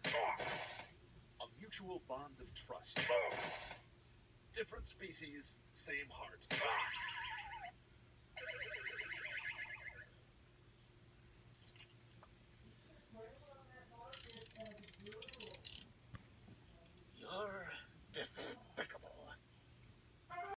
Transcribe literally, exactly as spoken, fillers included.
A mutual bond of trust. Different species, same heart.